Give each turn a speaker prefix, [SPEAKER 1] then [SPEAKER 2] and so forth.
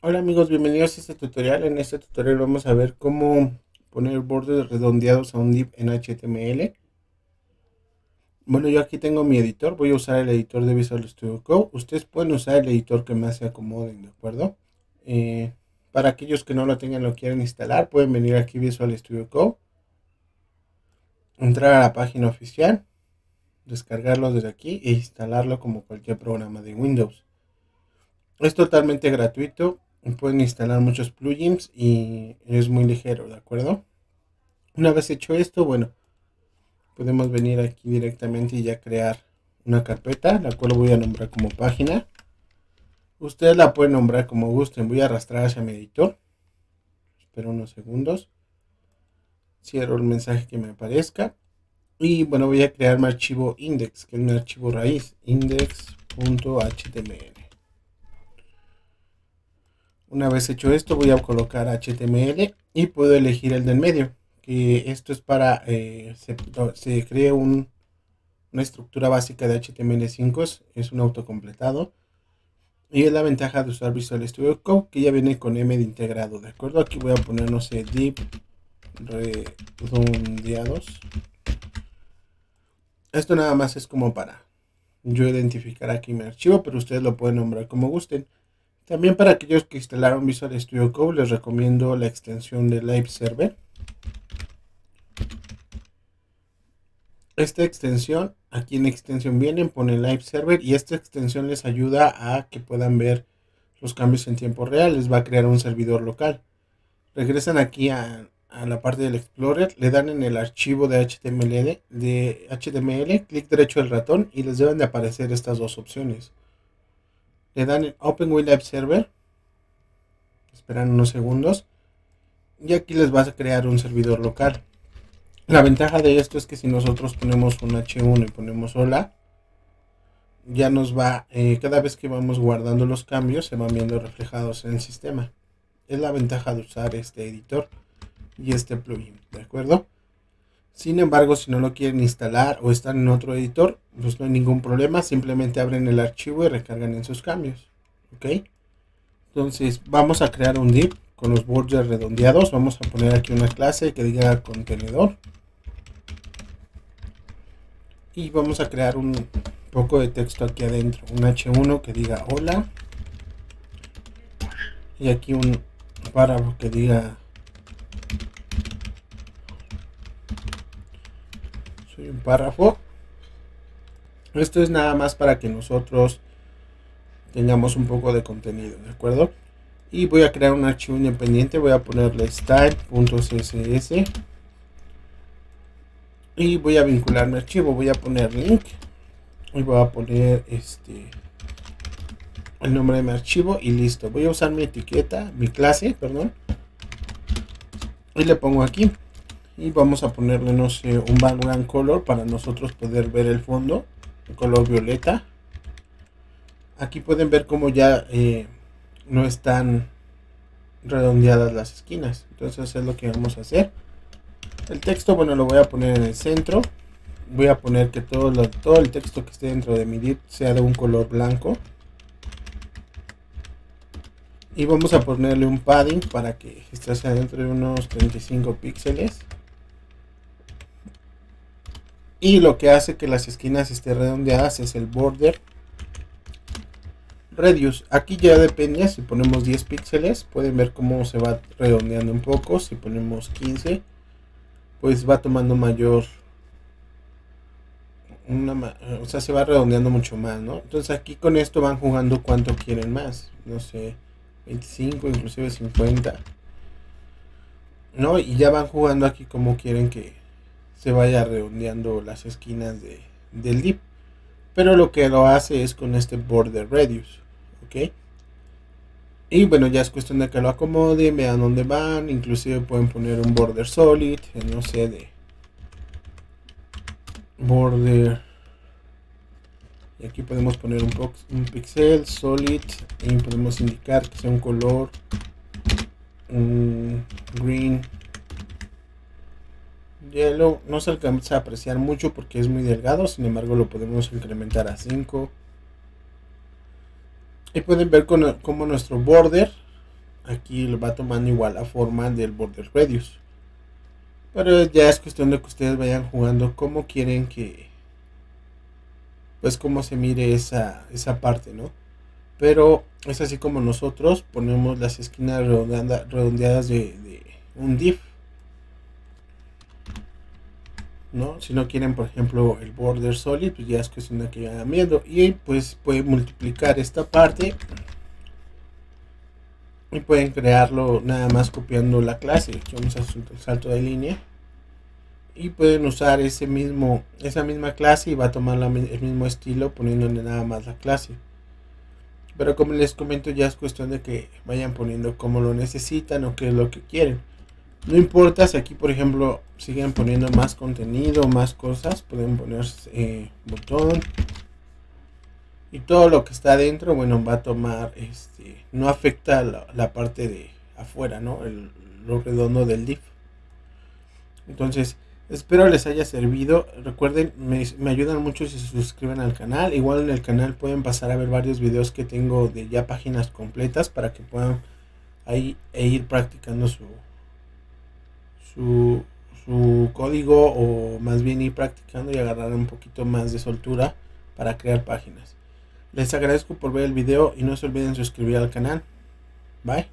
[SPEAKER 1] Hola amigos, bienvenidos a este tutorial. En este tutorial vamos a ver cómo poner bordes redondeados a un div en HTML. Bueno, yo aquí tengo mi editor, voy a usar el editor de Visual Studio Code. Ustedes pueden usar el editor que más se acomoden, ¿de acuerdo? Para aquellos que no lo tengan, lo quieren instalar, pueden venir aquí Visual Studio Code, entrar a la página oficial, descargarlo desde aquí e instalarlo como cualquier programa de Windows. Es totalmente gratuito. Pueden instalar muchos plugins y es muy ligero, ¿de acuerdo? Una vez hecho esto, bueno, podemos venir aquí directamente y ya crear una carpeta, la cual voy a nombrar como página. Ustedes la pueden nombrar como gusten. Voy a arrastrar hacia mi editor. Espero unos segundos. Cierro el mensaje que me aparezca. Y bueno, voy a crear mi archivo index, que es mi archivo raíz, index.html. Una vez hecho esto, voy a colocar HTML y puedo elegir el del medio, que esto es para se cree una estructura básica de HTML5, es un autocompletado. Y es la ventaja de usar Visual Studio Code, que ya viene con M de integrado, ¿de acuerdo? Aquí voy a poner, no sé, div redondeados. Esto nada más es como para yo identificar aquí mi archivo, pero ustedes lo pueden nombrar como gusten. También para aquellos que instalaron Visual Studio Code, les recomiendo la extensión de Live Server. Esta extensión, aquí en extensión vienen, pone Live Server y esta extensión les ayuda a que puedan ver los cambios en tiempo real. Les va a crear un servidor local. Regresan aquí a la parte del Explorer, le dan en el archivo de HTML, clic derecho del ratón y les deben de aparecer estas dos opciones. Le dan en Open with Live Server, esperan unos segundos y aquí les va a crear un servidor local. La ventaja de esto es que si nosotros ponemos un H1 y ponemos hola, ya nos va, cada vez que vamos guardando los cambios se van viendo reflejados en el sistema. Es la ventaja de usar este editor y este plugin, ¿de acuerdo? Sin embargo, si no lo quieren instalar o están en otro editor, pues no hay ningún problema, simplemente abren el archivo y recargan en sus cambios, ¿ok? Entonces vamos a crear un div con los bordes redondeados. Vamos a poner aquí una clase que diga contenedor y vamos a crear un poco de texto aquí adentro, un H1 que diga hola y aquí un párrafo que diga soy un párrafo. Esto es nada más para que nosotros tengamos un poco de contenido, ¿de acuerdo? Y voy a crear un archivo independiente, voy a ponerle style.css y voy a vincular mi archivo, voy a poner link y voy a poner el nombre de mi archivo y listo. Voy a usar mi etiqueta, mi clase, perdón, y le pongo aquí y vamos a ponerle, no sé, un background color para nosotros poder ver el fondo, el color violeta. Aquí pueden ver como ya no están redondeadas las esquinas, entonces es lo que vamos a hacer. El texto, bueno, lo voy a poner en el centro. Voy a poner que todo el texto que esté dentro de mi div sea de un color blanco. Y vamos a ponerle un padding para que esto sea dentro de unos 35 píxeles. Y lo que hace que las esquinas estén redondeadas es el border radius. Aquí ya depende, si ponemos 10 píxeles, pueden ver cómo se va redondeando un poco. Si ponemos 15, pues va tomando mayor, o sea, se va redondeando mucho más, ¿no? Entonces aquí con esto van jugando cuánto quieren más, no sé, 25, inclusive 50, ¿no? Y ya van jugando aquí como quieren que se vaya redondeando las esquinas del div. Pero lo que lo hace es con este border radius, ¿ok? Y bueno, ya es cuestión de que lo acomoden, vean dónde van, inclusive pueden poner un border solid, no sé, de border, y aquí podemos poner un pixel solid y podemos indicar que sea un color green yellow. No se alcanza a apreciar mucho porque es muy delgado, sin embargo lo podemos incrementar a 5 y pueden ver como nuestro border aquí lo va tomando igual la forma del border radius. Pero ya es cuestión de que ustedes vayan jugando como quieren que, pues cómo se mire esa parte, ¿no? Pero es así como nosotros ponemos las esquinas redondeadas de un div, ¿no? Si no quieren, por ejemplo, el border solid, pues ya es cuestión de que vayan viendo. Y pues pueden multiplicar esta parte y pueden crearlo nada más copiando la clase. Aquí vamos a hacer el salto de línea y pueden usar esa misma clase y va a tomar el mismo estilo poniéndole nada más la clase. Pero como les comento, ya es cuestión de que vayan poniendo como lo necesitan o qué es lo que quieren. No importa si aquí, por ejemplo, siguen poniendo más contenido, más cosas, pueden poner botón y todo lo que está adentro, bueno, va a tomar, no afecta la parte de afuera, ¿no? Lo redondo del div. Entonces, espero les haya servido. Recuerden, me ayudan mucho si se suscriben al canal. Igual en el canal pueden pasar a ver varios videos que tengo de ya páginas completas para que puedan ahí ir practicando su código, o más bien ir practicando y agarrar un poquito más de soltura para crear páginas. Les agradezco por ver el video y no se olviden suscribir al canal. Bye.